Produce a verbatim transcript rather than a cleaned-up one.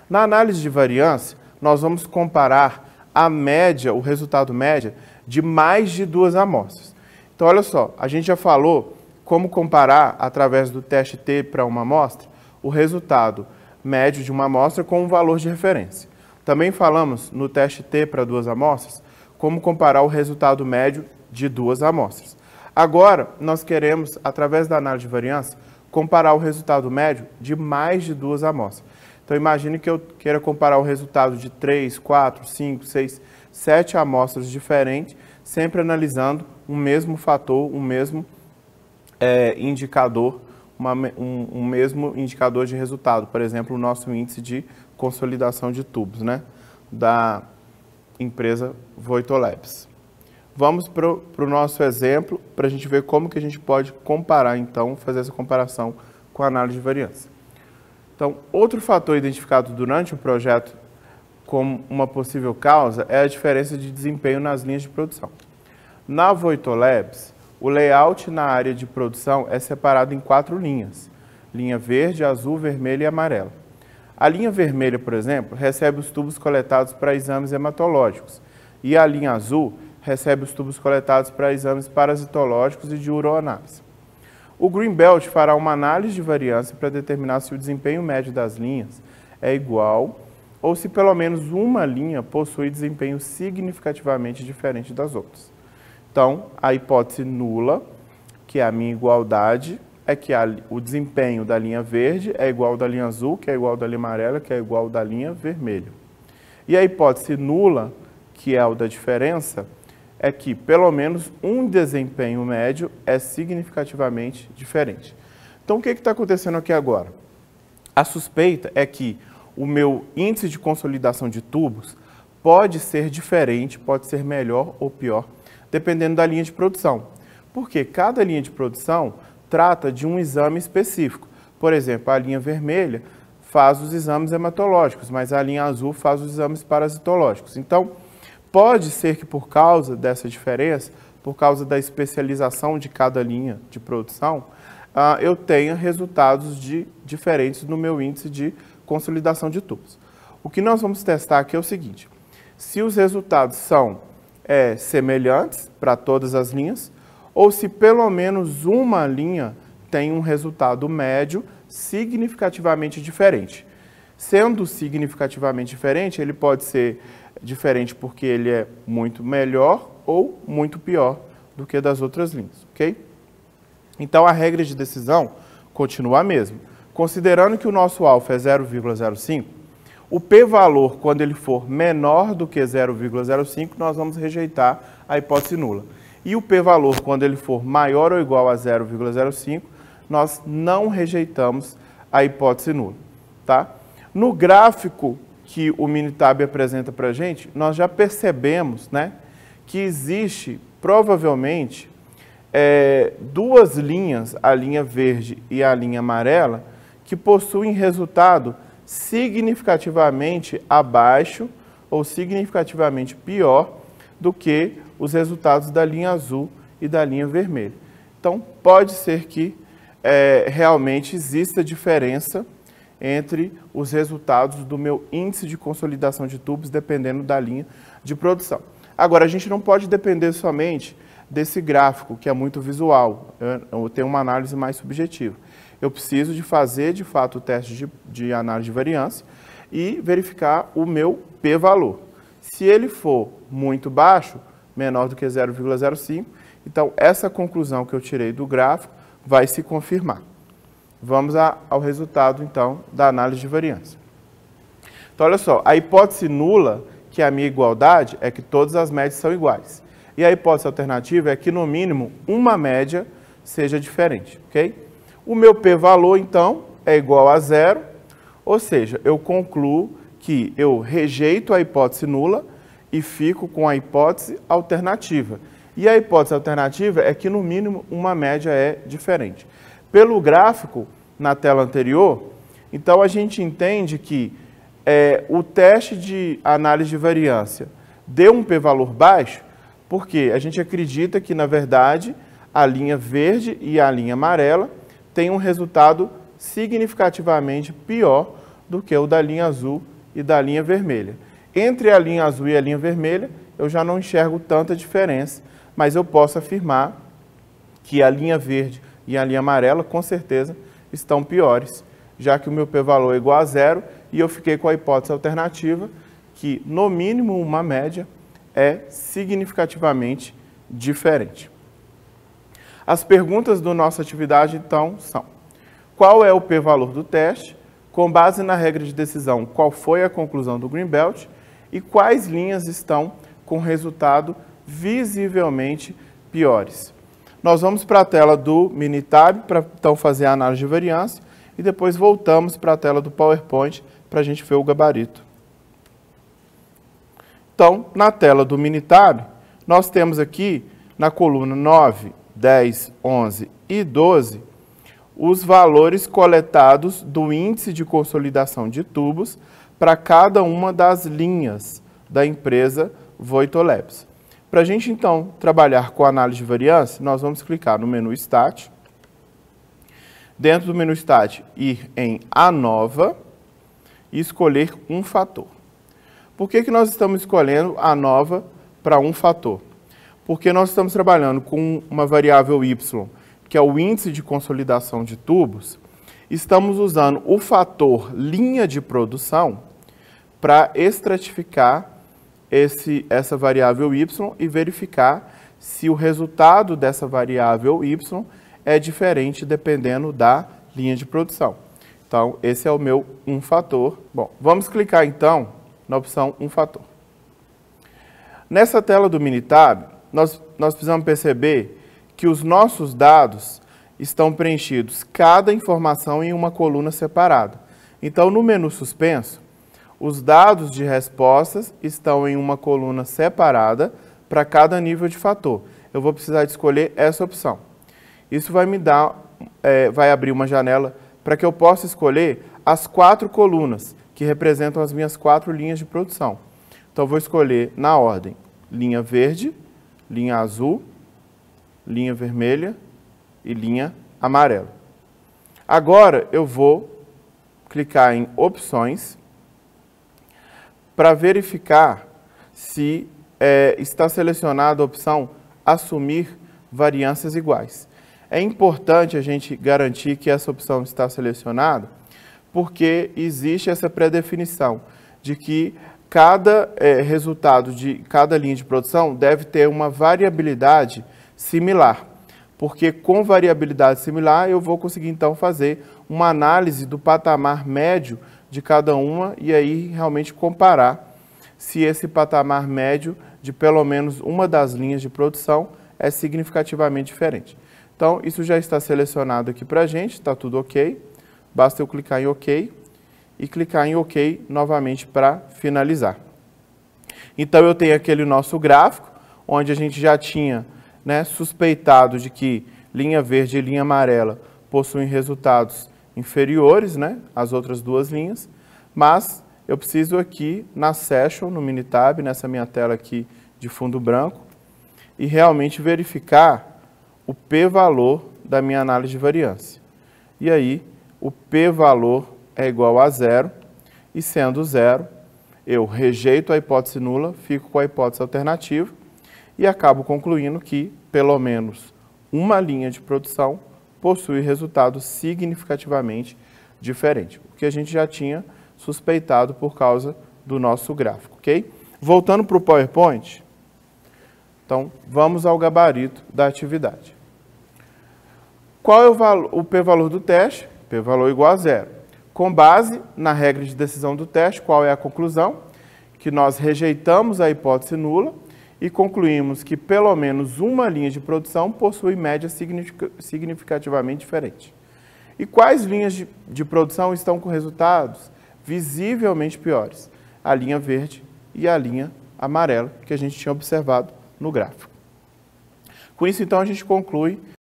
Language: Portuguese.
Na análise de variância, nós vamos comparar a média, o resultado média, de mais de duas amostras. Então, olha só, a gente já falou como comparar, através do teste T para uma amostra, o resultado médio de uma amostra com um valor de referência. Também falamos no teste T para duas amostras, como comparar o resultado médio de duas amostras. Agora, nós queremos, através da análise de variância, comparar o resultado médio de mais de duas amostras. Então, imagine que eu queira comparar o resultado de três, quatro, cinco, seis, sete amostras diferentes, sempre analisando um mesmo fator, um mesmo é, indicador, uma, um, um mesmo indicador de resultado. Por exemplo, o nosso índice de consolidação de tubos, né, da empresa Voitolabs. Vamos para o nosso exemplo, para a gente ver como que a gente pode comparar, então, fazer essa comparação com a análise de variância. Então, outro fator identificado durante o projeto como uma possível causa é a diferença de desempenho nas linhas de produção. Na Voitolabs, o layout na área de produção é separado em quatro linhas: linha verde, azul, vermelha e amarela. A linha vermelha, por exemplo, recebe os tubos coletados para exames hematológicos, e a linha azul recebe os tubos coletados para exames parasitológicos e de uroanálise. O Greenbelt fará uma análise de variância para determinar se o desempenho médio das linhas é igual ou se pelo menos uma linha possui desempenho significativamente diferente das outras. Então, a hipótese nula, que é a minha igualdade, é que a, o desempenho da linha verde é igual ao da linha azul, que é igual ao da linha amarela, que é igual ao da linha vermelha. E a hipótese nula, que é o da diferença, é que pelo menos um desempenho médio é significativamente diferente. Então, o que está acontecendo aqui agora? A suspeita é que o meu índice de consolidação de tubos pode ser diferente, pode ser melhor ou pior, dependendo da linha de produção. Porque cada linha de produção trata de um exame específico. Por exemplo, a linha vermelha faz os exames hematológicos, mas a linha azul faz os exames parasitológicos. Então, pode ser que por causa dessa diferença, por causa da especialização de cada linha de produção, uh, eu tenha resultados de, diferentes no meu índice de consolidação de tubos. O que nós vamos testar aqui é o seguinte: se os resultados são é, semelhantes para todas as linhas, ou se pelo menos uma linha tem um resultado médio significativamente diferente. Sendo significativamente diferente, ele pode ser diferente porque ele é muito melhor ou muito pior do que das outras linhas, ok? Então, a regra de decisão continua a mesma. Considerando que o nosso alfa é zero vírgula zero cinco, o p-valor, quando ele for menor do que zero vírgula zero cinco, nós vamos rejeitar a hipótese nula. E o p-valor, quando ele for maior ou igual a zero vírgula zero cinco, nós não rejeitamos a hipótese nula, tá? No gráfico que o Minitab apresenta para a gente, nós já percebemos, né, que existe, provavelmente, é, duas linhas, a linha verde e a linha amarela, que possuem resultado significativamente abaixo ou significativamente pior do que os resultados da linha azul e da linha vermelha. Então, pode ser que é, realmente exista diferença entre os resultados do meu índice de consolidação de tubos, dependendo da linha de produção. Agora, a gente não pode depender somente desse gráfico, que é muito visual, eu tenho uma análise mais subjetiva. Eu preciso de fazer, de fato, o teste de, de análise de variância e verificar o meu p-valor. Se ele for muito baixo, menor do que zero vírgula zero cinco, então essa conclusão que eu tirei do gráfico vai se confirmar. Vamos a, ao resultado, então, da análise de variância. Então, olha só, a hipótese nula, que é a minha igualdade, é que todas as médias são iguais. E a hipótese alternativa é que, no mínimo, uma média seja diferente, ok? O meu p-valor, então, é igual a zero, ou seja, eu concluo que eu rejeito a hipótese nula e fico com a hipótese alternativa. E a hipótese alternativa é que, no mínimo, uma média é diferente. Pelo gráfico, na tela anterior, então a gente entende que é, o teste de análise de variância deu um p-valor baixo, porque a gente acredita que, na verdade, a linha verde e a linha amarela têm um resultado significativamente pior do que o da linha azul e da linha vermelha. Entre a linha azul e a linha vermelha, eu já não enxergo tanta diferença, mas eu posso afirmar que a linha verde e a linha amarela, com certeza, estão piores, já que o meu p-valor é igual a zero e eu fiquei com a hipótese alternativa, que no mínimo uma média é significativamente diferente. As perguntas da nossa atividade, então, são: qual é o p-valor do teste? Com base na regra de decisão, qual foi a conclusão do Greenbelt? E quais linhas estão com resultado visivelmente piores? Nós vamos para a tela do Minitab para então fazer a análise de variância e depois voltamos para a tela do PowerPoint para a gente ver o gabarito. Então, na tela do Minitab, nós temos aqui na coluna nove, dez, onze e doze os valores coletados do índice de consolidação de tubos para cada uma das linhas da empresa Voitolabs. Para a gente, então, trabalhar com a análise de variância, nós vamos clicar no menu Stat. Dentro do menu Stat, ir em ANOVA e escolher um fator. Por que que nós estamos escolhendo ANOVA para um fator? Porque nós estamos trabalhando com uma variável Y, que é o índice de consolidação de tubos. Estamos usando o fator linha de produção para estratificar esse, essa variável Y e verificar se o resultado dessa variável Y é diferente dependendo da linha de produção. Então, esse é o meu um fator. Bom, vamos clicar então na opção um fator. Nessa tela do Minitab, nós, nós precisamos perceber que os nossos dados estão preenchidos, cada informação em uma coluna separada. Então, no menu suspenso, os dados de respostas estão em uma coluna separada para cada nível de fator. Eu vou precisar de escolher essa opção. Isso vai me dar, é, vai abrir uma janela para que eu possa escolher as quatro colunas, que representam as minhas quatro linhas de produção. Então, eu vou escolher na ordem linha verde, linha azul, linha vermelha e linha amarela. Agora, eu vou clicar em opções para verificar se é, está selecionada a opção assumir variâncias iguais. É importante a gente garantir que essa opção está selecionada, porque existe essa pré-definição de que cada é, resultado de cada linha de produção deve ter uma variabilidade similar, porque com variabilidade similar eu vou conseguir então fazer uma análise do patamar médio de cada uma e aí realmente comparar se esse patamar médio de pelo menos uma das linhas de produção é significativamente diferente. Então, isso já está selecionado aqui para a gente, está tudo ok. Basta eu clicar em OK e clicar em OK novamente para finalizar. Então, eu tenho aquele nosso gráfico, onde a gente já tinha, né, suspeitado de que linha verde e linha amarela possuem resultados inferiores, né, às outras duas linhas, mas eu preciso aqui na Session, no Minitab, nessa minha tela aqui de fundo branco, e realmente verificar o p-valor da minha análise de variância. E aí, o p-valor é igual a zero, e sendo zero, eu rejeito a hipótese nula, fico com a hipótese alternativa, e acabo concluindo que, pelo menos, uma linha de produção possui resultado significativamente diferente, o que a gente já tinha suspeitado por causa do nosso gráfico, ok? Voltando para o PowerPoint, então, vamos ao gabarito da atividade. Qual é o, valor, o p-valor do teste? P-valor igual a zero. Com base na regra de decisão do teste, qual é a conclusão? Que nós rejeitamos a hipótese nula e concluímos que pelo menos uma linha de produção possui média significativamente diferente. E quais linhas de, de produção estão com resultados visivelmente piores? A linha verde e a linha amarela, que a gente tinha observado no gráfico. Com isso, então, a gente conclui